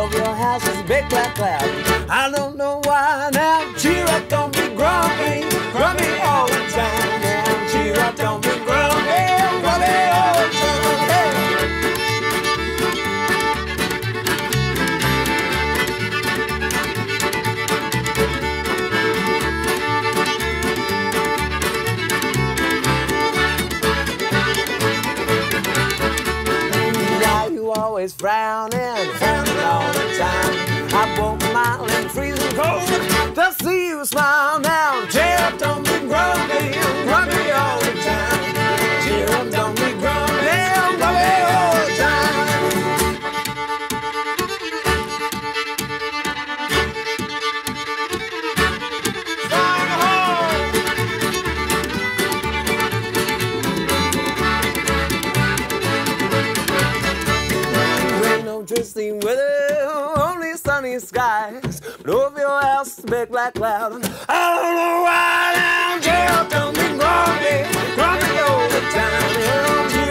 of your house is a big black cloud. I don't know why now. Cheer up, don't be grumpy, grumpy all the time. Now cheer up, don't be grumpy, grumpy all the time. Hey. Now you always frowning, frowning all the time. I won't mind and freezing cold to see you smile now. Cheer up, don't be grumpy, grumpy all the time. Cheer up, don't be grumpy, grumpy all the time. Fire home. Ain't no twisting weather, only sunny skies. But over your house is a big black cloud. I don't know why now. Cheer up, don't be grumpy, grumpy all the time.